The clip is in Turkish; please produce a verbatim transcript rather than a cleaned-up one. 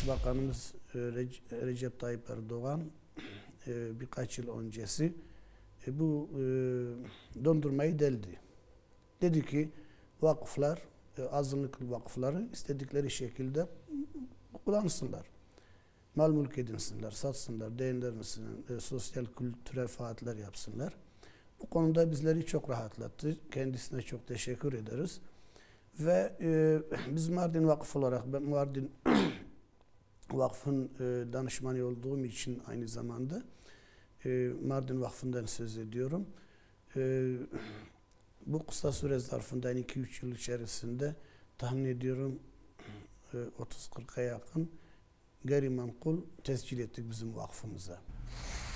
Bakanımız e, Rece- Recep Tayyip Erdoğan e, birkaç yıl öncesi e, bu e, dondurmayı deldi. Dedi ki vakıflar, e, azınlıklı vakıfları istedikleri şekilde kullansınlar. Mal mülk edinsinler, satsınlar, değerlerini, e, sosyal kültürel faaliyetler yapsınlar. Bu konuda bizleri çok rahatlattı. Kendisine çok teşekkür ederiz. Ve e, biz Mardin Vakfı olarak, ben Mardin Vakfı'nın e, danışmanı olduğum için aynı zamanda e, Mardin Vakfı'ndan söz ediyorum. E, bu kısa süre zarfında iki üç yıl içerisinde tahmin ediyorum e, otuz kırka yakın gayrimenkul tescil ettik bizim vakfımıza.